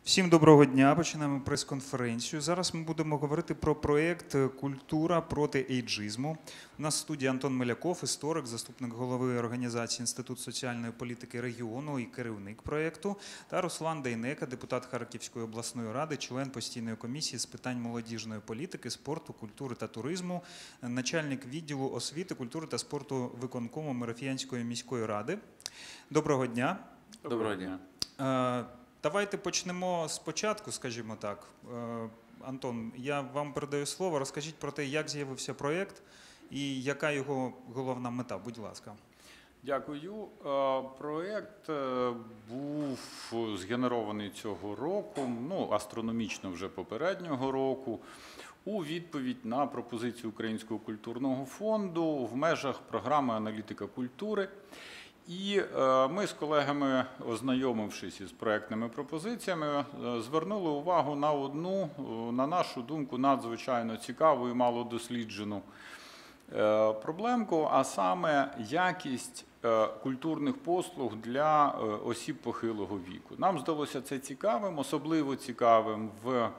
Всім доброго дня. Починаємо прес-конференцію. Зараз ми будемо говорити про проєкт «Культура проти ейджизму». У нас в студії Антон Миляков, історик, заступник голови організації Інститут соціальної політики регіону і керівник проєкту, та Руслан Дейнека, депутат Харківської обласної ради, член постійної комісії з питань молодіжної політики, спорту, культури та туризму, начальник відділу освіти, культури та спорту виконкому Мирофіянської міської ради. Доброго дня. Доброго дня. Давайте почнемо спочатку, скажімо так. Антон, я вам передаю слово. Розкажіть про те, як з'явився проєкт і яка його головна мета, будь ласка. Дякую. Проєкт був згенерований цього року, астрономічно вже попереднього року, у відповідь на пропозицію Українського культурного фонду в межах програми «Аналітика культури». І ми з колегами, ознайомившись із проєктними пропозиціями, звернули увагу на одну, на нашу думку, надзвичайно цікаву і малодосліджену проблемку, а саме якість культурних послуг для осіб похилого віку. Нам здалося це цікавим, особливо цікавим в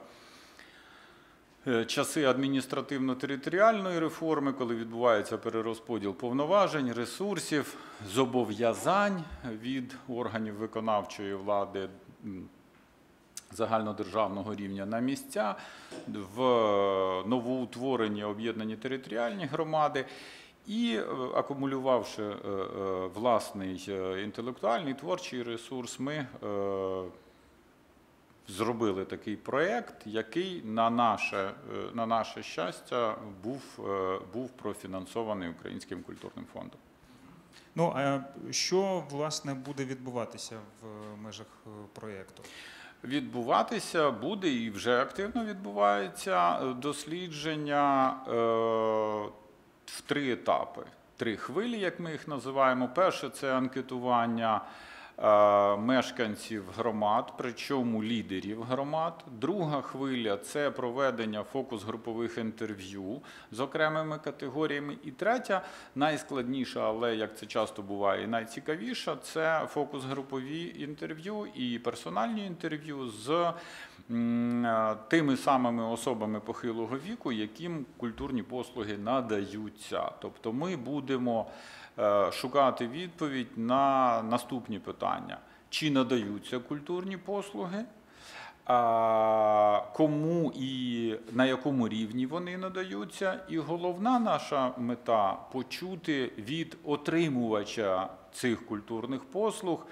часи адміністративно-територіальної реформи, коли відбувається перерозподіл повноважень, ресурсів, зобов'язань від органів виконавчої влади загальнодержавного рівня на місця, в новоутворені об'єднані територіальні громади. І акумулювавши власний інтелектуальний, творчий ресурс, ми зробили такий проєкт, який, на наше щастя, був профінансований Українським культурним фондом. Ну, а що, власне, буде відбуватися в межах проєкту? Відбуватися буде і вже активно відбувається дослідження в 3 етапи. 3 хвилі, як ми їх називаємо. Перше – це анкетування мешканців громад, причому лідерів громад. Друга хвиля – це проведення фокус-групових інтерв'ю з окремими категоріями. І третя, найскладніша, але, як це часто буває, і найцікавіша – це фокус-групові інтерв'ю і персональні інтерв'ю з тими самими особами похилого віку, яким культурні послуги надаються. Тобто ми будемо шукати відповідь на наступні питання. Чи надаються культурні послуги, кому і на якому рівні вони надаються. І головна наша мета – почути від отримувача цих культурних послуг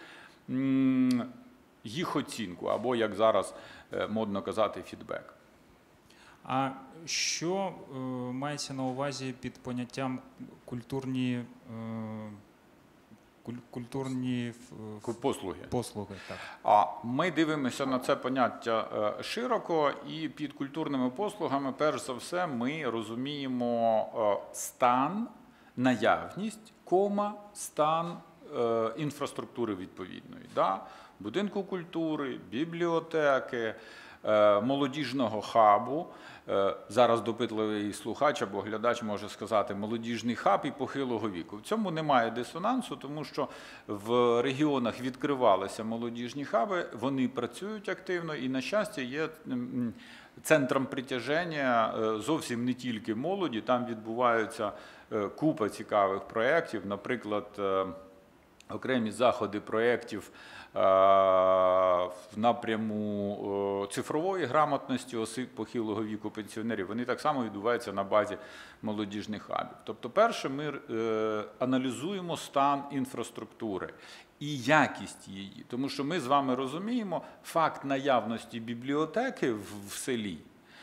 їх оцінку, або, як зараз модно казати, фідбек. А що мається на увазі під поняттям культурні послуги? Так. Ми дивимося на це поняття широко, і під культурними послугами, перш за все, ми розуміємо стан, наявність, стан інфраструктури відповідної. Будинку культури, бібліотеки, молодіжного хабу. Зараз допитливий слухач або глядач може сказати молодіжний хаб і похилого віку. В цьому немає дисонансу, тому що в регіонах відкривалися молодіжні хаби, вони працюють активно і, на щастя, є центром притяження зовсім не тільки молоді, там відбуваються купа цікавих проєктів, наприклад, окремі заходи проєктів в напряму цифрової грамотності осіб похилого віку, пенсіонерів, вони так само відбуваються на базі молодіжних хабів. Тобто, перше, ми аналізуємо стан інфраструктури і якість її. Тому що ми з вами розуміємо, факт наявності бібліотеки в селі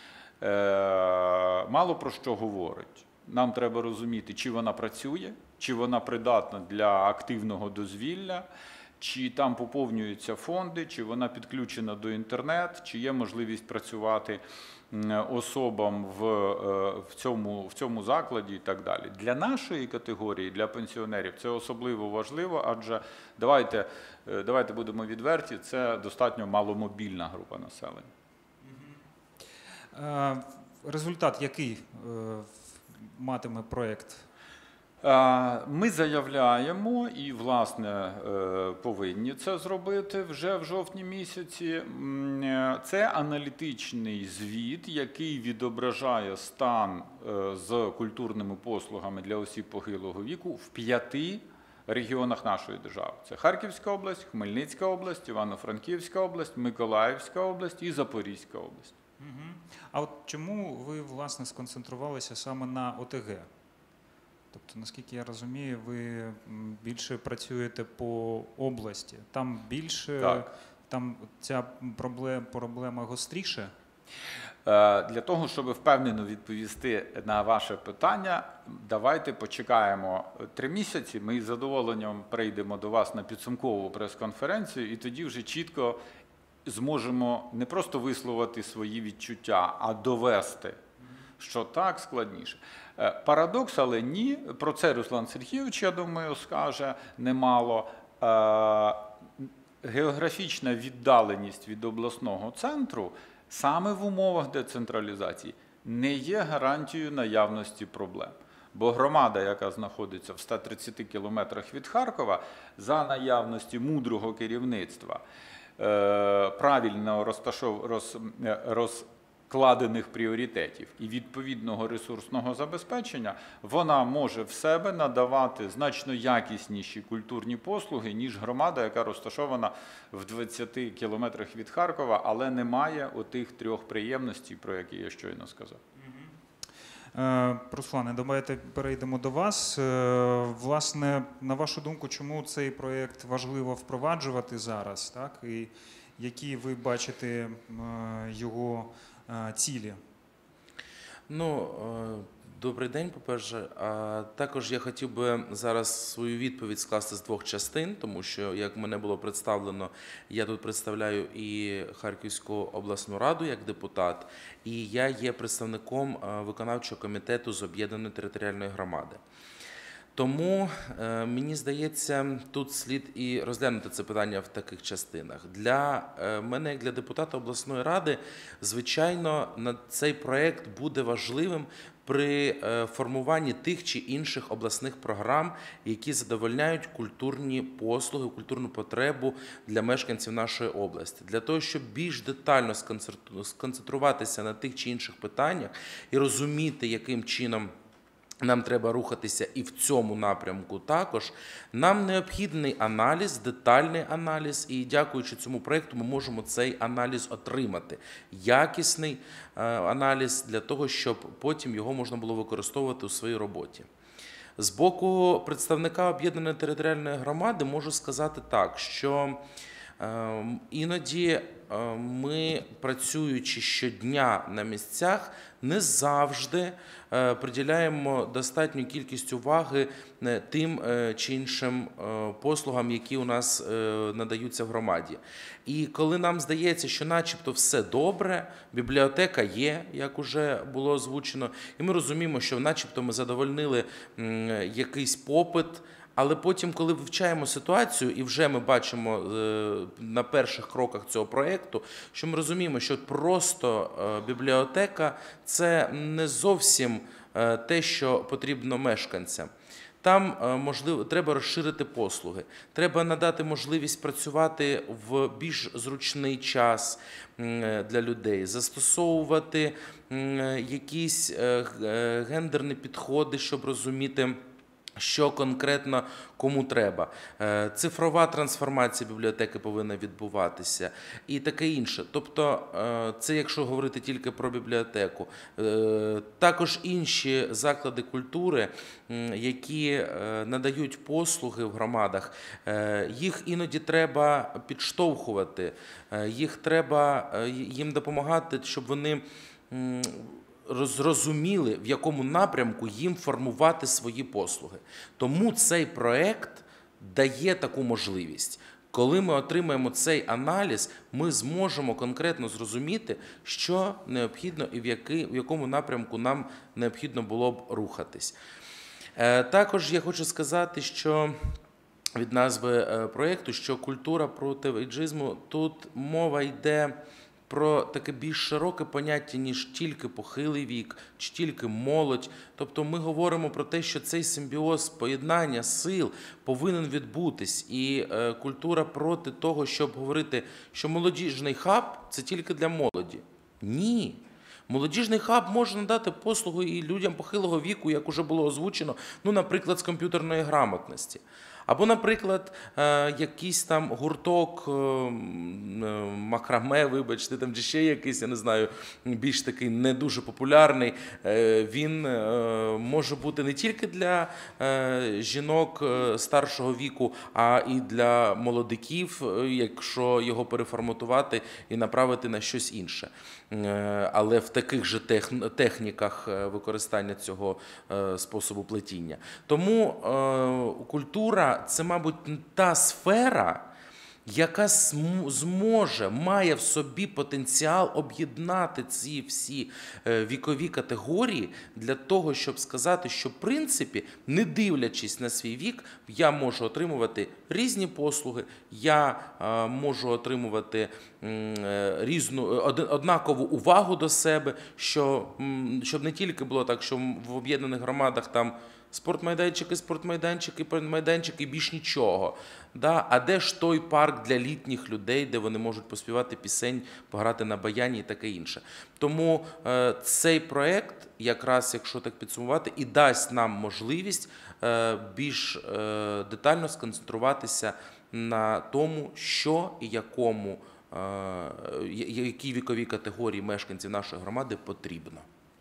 мало про що говорить. Нам треба розуміти, чи вона працює, чи вона придатна для активного дозвілля, чи там поповнюються фонди, чи вона підключена до інтернету, чи є можливість працювати особам в цьому закладі і так далі. Для нашої категорії, для пенсіонерів, це особливо важливо, адже, давайте будемо відверті, це достатньо маломобільна група населення. Результат який матиме проєкт? Ми заявляємо і, власне, повинні це зробити вже в жовтні місяці. Це аналітичний звіт, який відображає стан з культурними послугами для осіб похилого віку в 5 регіонах нашої держави. Це Харківська область, Хмельницька область, Івано-Франківська область, Миколаївська область і Запорізька область. А от чому ви, власне, сконцентрувалися саме на ОТГ? Тобто, наскільки я розумію, ви більше працюєте по області. Там більше, Так. там ця проблема гостріше? Для того, щоб впевнено відповісти на ваше питання, давайте почекаємо 3 місяці. Ми із задоволенням прийдемо до вас на підсумкову прес-конференцію, і тоді вже чітко зможемо не просто висловити свої відчуття, а довести, що так складніше. Парадокс, але ні. Про це Руслан Сергійович, я думаю, скаже немало. Географічна віддаленість від обласного центру саме в умовах децентралізації не є гарантією наявності проблем. Бо громада, яка знаходиться в 130 кілометрах від Харкова, за наявності мудрого керівництва, правильно розкладених пріоритетів і відповідного ресурсного забезпечення, вона може в себе надавати значно якісніші культурні послуги, ніж громада, яка розташована в 20 кілометрах від Харкова, але не має отих 3 приємностей, про які я щойно сказав. Руслане, давайте перейдемо до вас. Власне, на вашу думку, чому цей проєкт важливо впроваджувати зараз, так? І які ви бачите його цілі? Добрий день, по-перше. Також я хотів би зараз свою відповідь скласти з 2 частин, тому що, як мене було представлено, я тут представляю і Харківську обласну раду як депутат, і я є представником виконавчого комітету з об'єднаної територіальної громади. Тому, мені здається, тут слід і розглянути це питання в таких частинах. Для мене, як для депутата обласної ради, звичайно, цей проєкт буде важливим при формуванні тих чи інших обласних програм, які задовольняють культурні послуги, культурну потребу для мешканців нашої області. Для того, щоб більш детально сконцентруватися на тих чи інших питаннях і розуміти, яким чином нам треба рухатися і в цьому напрямку також, нам необхідний аналіз, детальний аналіз, і дякуючи цьому проєкту ми можемо цей аналіз отримати. Якісний аналіз для того, щоб потім його можна було використовувати у своїй роботі. З боку представника об'єднаної територіальної громади можу сказати так, що іноді ми, працюючи щодня на місцях, не завжди приділяємо достатню кількість уваги тим чи іншим послугам, які у нас надаються в громаді. І коли нам здається, що начебто все добре, бібліотека є, як уже було озвучено, і ми розуміємо, що начебто ми задовольнили якийсь попит, але потім, коли вивчаємо ситуацію, і вже ми бачимо на перших кроках цього проєкту, що ми розуміємо, що просто бібліотека – це не зовсім те, що потрібно мешканцям. Там, можливо, треба розширити послуги, треба надати можливість працювати в більш зручний час для людей, застосовувати якісь гендерні підходи, щоб розуміти, що конкретно кому треба. Цифрова трансформація бібліотеки повинна відбуватися і таке інше. Тобто, це якщо говорити тільки про бібліотеку. Також інші заклади культури, які надають послуги в громадах, їх іноді треба підштовхувати, їм допомагати, щоб вони зрозуміли, в якому напрямку їм формувати свої послуги. Тому цей проєкт дає таку можливість. Коли ми отримаємо цей аналіз, ми зможемо конкретно зрозуміти, що необхідно і в якому напрямку нам необхідно було б рухатись. Також я хочу сказати, що від назви проєкту, що культура проти ейджизму, тут мова йде про таке більш широке поняття, ніж тільки похилий вік, чи тільки молодь. Тобто ми говоримо про те, що цей симбіоз поєднання сил повинен відбутись. І культура проти того, щоб говорити, що молодіжний хаб – це тільки для молоді. Ні. Молодіжний хаб може надати послугу і людям похилого віку, як уже було озвучено, ну, наприклад, з комп'ютерної грамотності. Або, наприклад, якийсь там гурток макраме, вибачте, там, чи ще якийсь, я не знаю, більш такий не дуже популярний, він може бути не тільки для жінок старшого віку, а і для молодиків, якщо його переформатувати і направити на щось інше. Але в таких же техніках використання цього способу плетіння. Тому культура – це, мабуть, та сфера, яка має в собі потенціал об'єднати ці всі вікові категорії для того, щоб сказати, що, в принципі, не дивлячись на свій вік, я можу отримувати різні послуги, я можу отримувати однакову увагу до себе, щоб не тільки було так, що в об'єднаних громадах там спортмайданчики і більш нічого. Да? А де ж той парк для літніх людей, де вони можуть поспівати пісень, пограти на баяні і таке інше. Тому цей проєкт, якраз, якщо так підсумувати, і дасть нам можливість більш детально сконцентруватися на тому, що і якій віковій категорії мешканців нашої громади потрібно.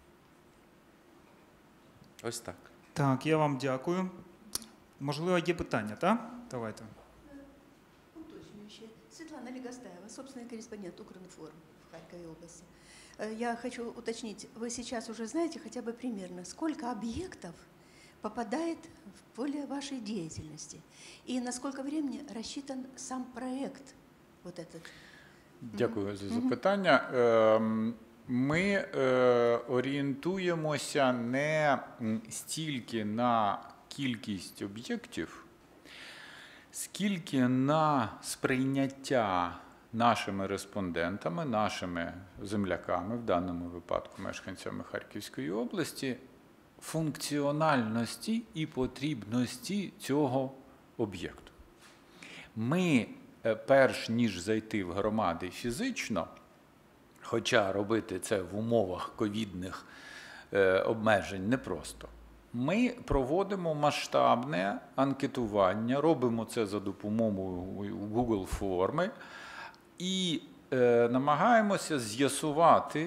Ось так. Так, я вам дякую. Можливо, є питання, так? Давайте. Уточняющее. Светлана Легостаева, собственный корреспондент Укринформ в Харьковой области. Я хочу уточнить, вы сейчас уже знаете хотя бы примерно, сколько объектов попадает в поле вашей деятельности? И на сколько времени рассчитан сам проект вот этот? Дякую за запитання. Ми орієнтуємося не стільки на кількість об'єктів, скільки на сприйняття нашими респондентами, нашими земляками, в даному випадку мешканцями Харківської області, функціональності і потрібності цього об'єкту. Ми, перш ніж зайти в громади фізично, хоча робити це в умовах ковідних обмежень непросто, ми проводимо масштабне анкетування, робимо це за допомогою Google форми і намагаємося з'ясувати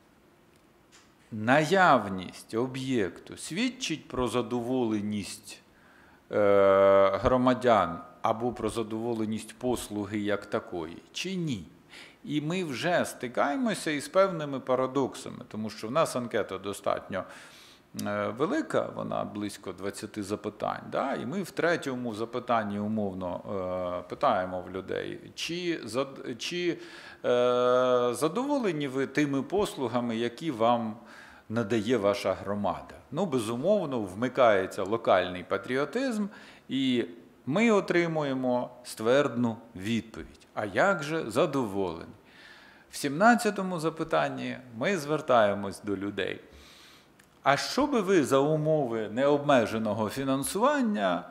наявність об'єкту, свідчить про задоволеність громадян або про задоволеність послуги як такої, чи ні. І ми вже стикаємося із певними парадоксами, тому що в нас анкета достатньо велика, вона близько 20 запитань, да? І ми в третьому запитанні умовно питаємо в людей, чи задоволені ви тими послугами, які вам надає ваша громада. Ну, безумовно, вмикається локальний патріотизм, і ми отримуємо ствердну відповідь. А як же задоволені? В 17-му запитанні ми звертаємось до людей. А що би ви за умови необмеженого фінансування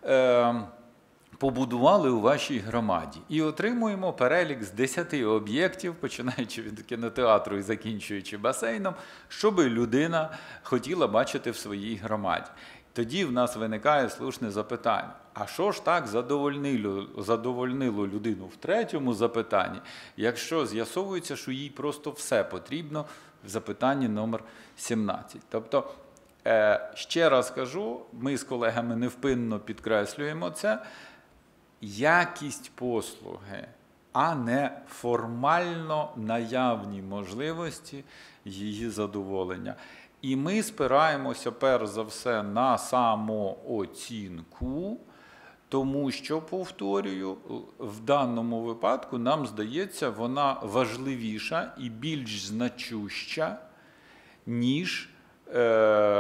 побудували у вашій громаді? І отримуємо перелік з 10 об'єктів, починаючи від кінотеатру і закінчуючи басейном, що би людина хотіла бачити в своїй громаді. Тоді в нас виникає слушне запитання. А що ж так задовольнило людину в третьому запитанні, якщо з'ясовується, що їй просто все потрібно в запитанні номер 17. Тобто, ще раз кажу, ми з колегами невпинно підкреслюємо це, якість послуги, а не формально наявні можливості її задоволення. І ми спираємося, перш за все, на самооцінку, тому що, повторюю, в даному випадку, нам здається, вона важливіша і більш значуща, ніж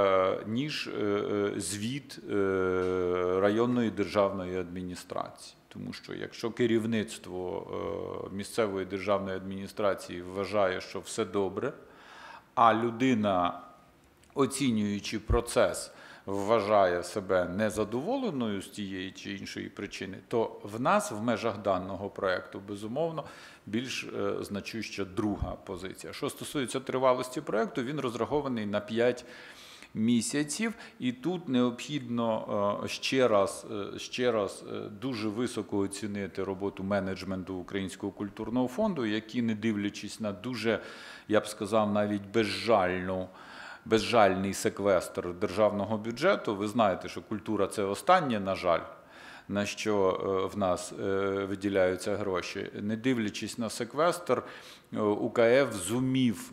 звіт районної державної адміністрації. Тому що якщо керівництво місцевої державної адміністрації вважає, що все добре, а людина, оцінюючи процес, вважає себе незадоволеною з тієї чи іншої причини, то в нас в межах даного проєкту, безумовно, більш значуща друга позиція. Що стосується тривалості проєкту, він розрахований на 5 місяців, і тут необхідно ще раз дуже високо оцінити роботу менеджменту Українського культурного фонду, які, не дивлячись на дуже, я б сказав, навіть безжальний секвестр державного бюджету. Ви знаєте, що культура – це останнє, на жаль, на що в нас виділяються гроші. Не дивлячись на секвестр, УКФ зумів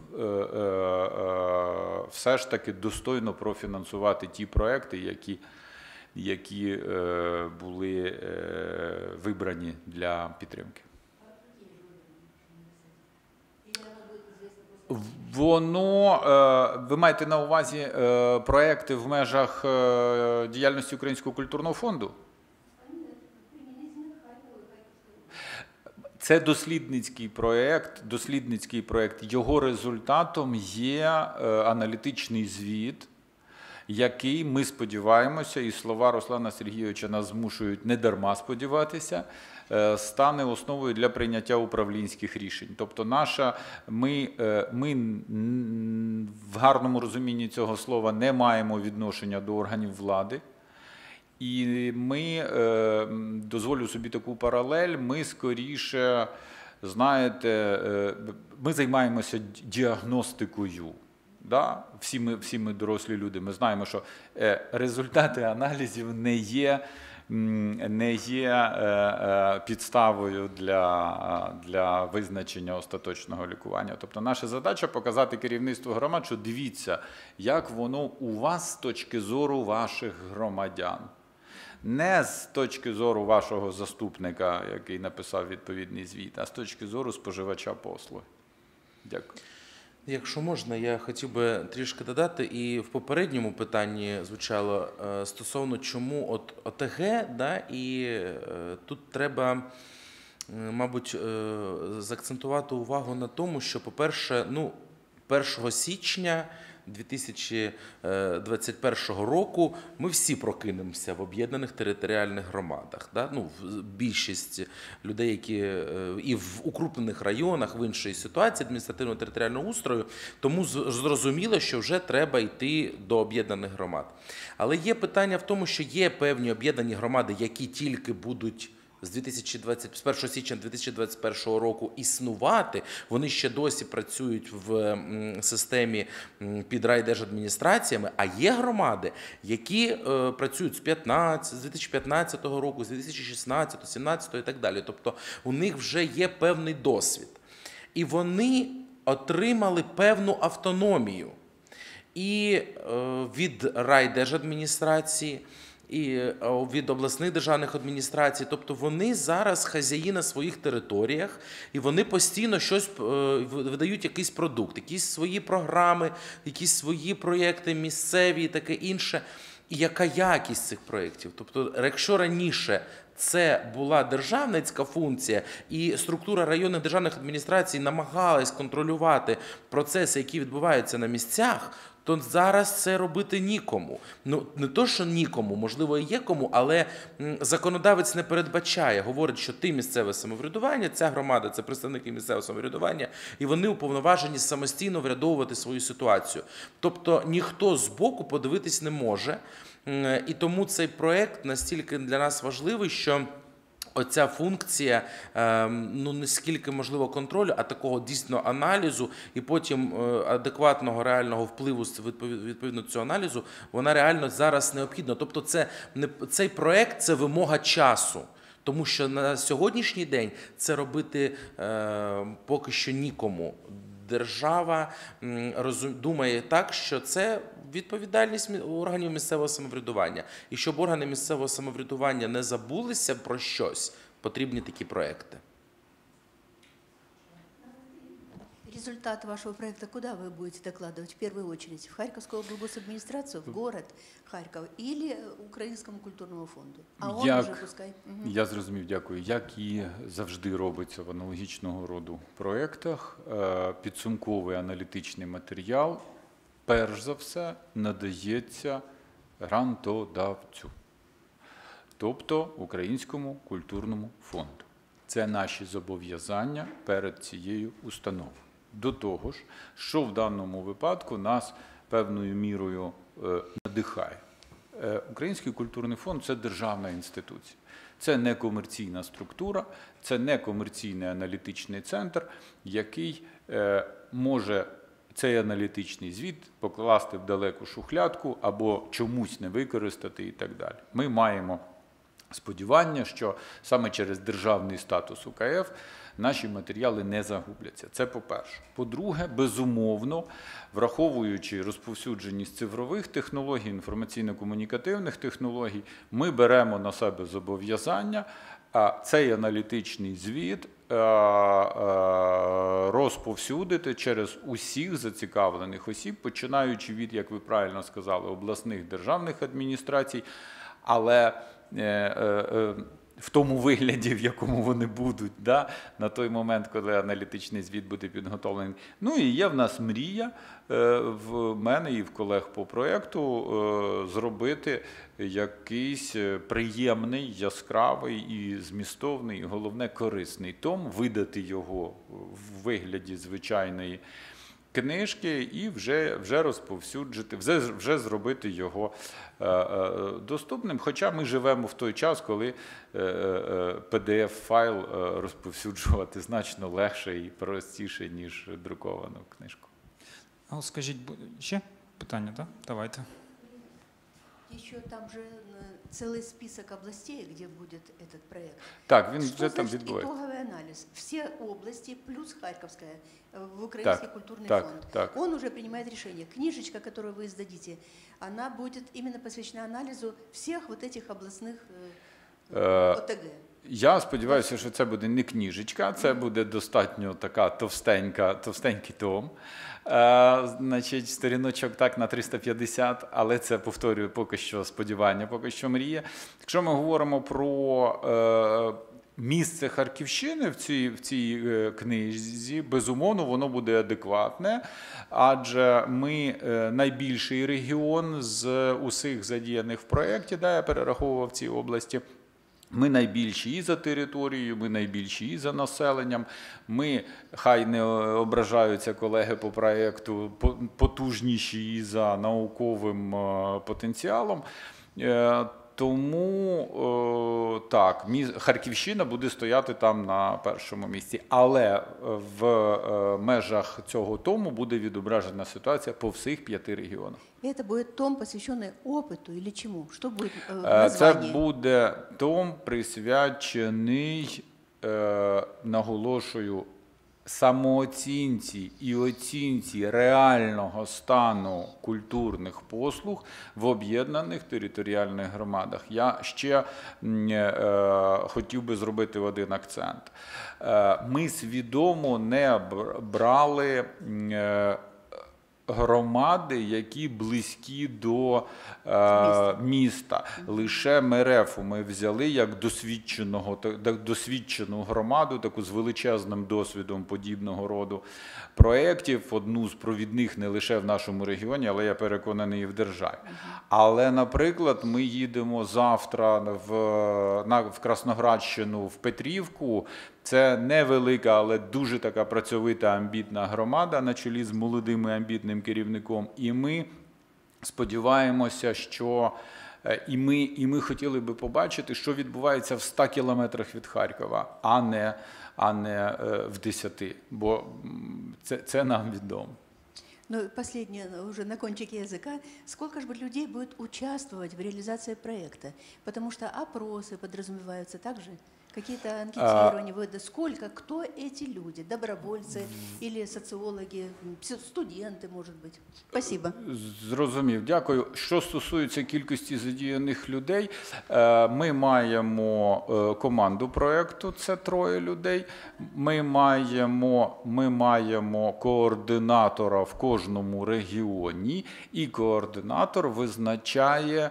все ж таки достойно профінансувати ті проекти, які були вибрані для підтримки. Ви маєте на увазі проекти в межах діяльності Українського культурного фонду? Це дослідницький проєкт. Його результатом є аналітичний звіт, який, ми сподіваємося, і слова Руслана Сергійовича нас змушують не дарма сподіватися, стане основою для прийняття управлінських рішень. Тобто ми в гарному розумінні цього слова не маємо відношення до органів влади. І ми, дозволю собі таку паралель, ми скоріше, знаєте, ми займаємося діагностикою. Да? Всі ми дорослі люди, ми знаємо, що результати аналізів не є підставою для визначення остаточного лікування. Тобто наша задача – показати керівництву громад, що дивіться, як воно у вас з точки зору ваших громадян. Не з точки зору вашого заступника, який написав відповідний звіт, а з точки зору споживача послуги. Дякую. Якщо можна, я хотів би трішки додати, і в попередньому питанні звучало стосовно чому от ОТГ, да, і тут треба, мабуть, заакцентувати увагу на тому, що, по-перше, 1 січня 2021 року ми всі прокинемося в об'єднаних територіальних громадах. Да? Більшість людей, які і в укрупнених районах, в іншій ситуації адміністративно-територіального устрою, тому зрозуміло, що вже треба йти до об'єднаних громад. Але є питання в тому, що є певні об'єднані громади, які тільки будуть з 1 січня 2021 року існувати, вони ще досі працюють в системі під райдержадміністраціями, а є громади, які працюють з 2015 року, з 2016, 2017 і так далі. Тобто у них вже є певний досвід. І вони отримали певну автономію і від райдержадміністрації, і від обласних державних адміністрацій. Тобто вони зараз хазяї на своїх територіях, і вони постійно щось видають, якийсь продукт, якісь свої програми, якісь свої проєкти місцеві і таке інше. І яка якість цих проєктів? Тобто, якщо раніше це була державницька функція, і структура районних державних адміністрацій намагалась контролювати процеси, які відбуваються на місцях, то зараз це робити нікому. Не то, що нікому, можливо, і є кому, але законодавець не передбачає. Говорить, що ти місцеве самоврядування, ця громада – це представники місцевого самоврядування, і вони уповноважені самостійно врядовувати свою ситуацію. Тобто ніхто збоку подивитись не може. І тому цей проєкт настільки для нас важливий, що оця функція, не скільки можливо контролю, а такого дійсно аналізу і потім адекватного реального впливу відповідно цього аналізу, вона реально зараз необхідна. Тобто цей проєкт – це вимога часу. Тому що на сьогоднішній день це робити поки що нікому. Держава думає так, що це відповідальність органів місцевого самоврядування. І щоб органи місцевого самоврядування не забулися про щось, потрібні такі проекти. результат вашего проекта куда вы будете докладывать в первую очередь? В Харьковскую облгосадминистрацию, в город Харьков или Украинскому культурному фонду? А он Як- уже пускай. Мгм. Я зрозумів, дякую. Як і завжди робиться в аналогічного роду проєктах, підсумковий аналітичний матеріал, перш за все, надається грантодавцю, тобто Українському культурному фонду. Це наші зобов'язання перед цією установою. До того ж, що в даному випадку нас певною мірою надихає. Український культурний фонд – це державна інституція. Це не комерційна структура, це не комерційний аналітичний центр, який може цей аналітичний звіт покласти в далеку шухлядку або чомусь не використати і так далі. Ми маємо сподівання, що саме через державний статус УКФ наші матеріали не загубляться. Це по-перше. По-друге, безумовно, враховуючи розповсюдженість цифрових технологій, інформаційно-комунікативних технологій, ми беремо на себе зобов'язання цей аналітичний звіт розповсюдити через усіх зацікавлених осіб, починаючи від, як ви правильно сказали, обласних державних адміністрацій, але в тому вигляді, в якому вони будуть, да, на той момент, коли аналітичний звіт буде підготовлений. Ну і є в нас мрія в мене і в колег по проєкту зробити якийсь приємний, яскравий і змістовний, і головне корисний том, видати його в вигляді звичайної книжки і вже розповсюджити, вже зробити його доступним. Хоча ми живемо в той час, коли PDF-файл розповсюджувати значно легше і простіше, ніж друковану книжку. А от скажіть, ще питання, так? Давайте. Еще там же целый список областей, где будет этот проект. Так, він Что вже там значит відбувається. итоговый анализ? Все области плюс Харьковская в Украинский культурный фонд. Так. Он уже принимает решение. Книжечка, которую вы издадите, она будет именно посвящена анализу всех вот этих областных ОТГ. Я сподіваюся, що це буде не книжечка, це буде достатньо така товстенький том. Значить, сторіночок так на 350, але це, повторюю, поки що сподівання, поки що мрія. Якщо ми говоримо про місце Харківщини в цій книзі, безумовно, воно буде адекватне, адже ми найбільший регіон з усіх задіяних в проєкті, я перераховував ці області. Ми найбільші і за територією, ми найбільші і за населенням. Ми, хай не ображаються колеги по проєкту, потужніші і за науковим потенціалом. Тому так, Харківщина буде стояти там на першому місці. Але в межах цього тому буде відображена ситуація по всіх 5 регіонах. И это будет том, посвященный опыту или чему? Что будет в Це названии? буде том, присвячений, наголошую, самооцінці і оцінці реального стану культурних послуг в об'єднаних територіальних громадах. Я ще хотів би зробити один акцент. Ми свідомо не брали громади, які близькі до міста. Лише МРФ ми взяли як досвідчену громаду, таку з величезним досвідом подібного роду проєктів, одну з провідних не лише в нашому регіоні, але я переконаний і в державі. Але, наприклад, ми їдемо завтра в Красноградщину, в Петрівку. Це невелика, але дуже така працьовита, амбітна громада на чолі з молодим і амбітним керівником. І ми сподіваємося, що і ми хотіли би побачити, що відбувається в 100 кілометрах від Харкова, а не в 10, бо це нам відомо. Ну, последнее, уже на кончике языка. Сколько же людей будет участвовать в реализации проекта? Потому что опросы подразумеваются также. Какие-то анкетирования выводы, сколько, кто эти люди, добровольцы или социологи, студенты, может быть. Спасибо. Зрозумів, дякую. Що стосується кількості задіяних людей, ми маємо команду проєкту, це 3 людей. Ми маємо координатора в кожному регіоні, і координатор визначає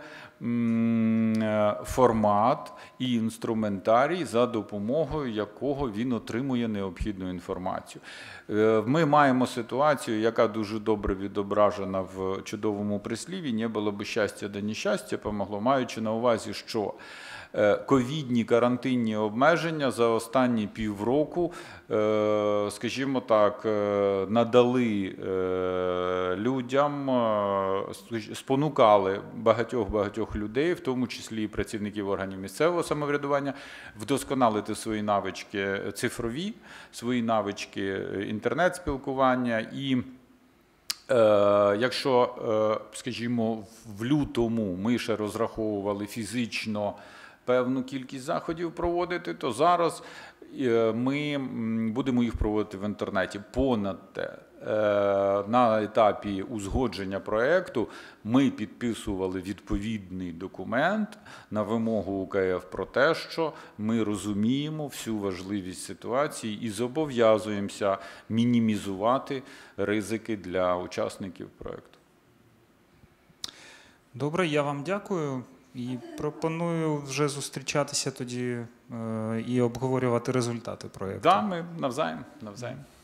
формат і інструментарій, за допомогою якого він отримує необхідну інформацію. Ми маємо ситуацію, яка дуже добре відображена в чудовому прислів'ї «Не було би щастя, да нещастя помогло», маючи на увазі, що ковідні карантинні обмеження за останні півроку, скажімо так, надали людям, спонукали багатьох людей, в тому числі і працівників органів місцевого самоврядування, вдосконалити свої навички цифрові, свої навички інтернет-спілкування. І якщо, скажімо, в лютому ми ще розраховували фізично певну кількість заходів проводити, то зараз ми будемо їх проводити в інтернеті. Понад те, на етапі узгодження проєкту ми підписували відповідний документ на вимогу УКФ про те, що ми розуміємо всю важливість ситуації і зобов'язуємося мінімізувати ризики для учасників проєкту. Добре, я вам дякую. І пропоную вже зустрічатися тоді і обговорювати результати проєкту. Да, ми навзаєм.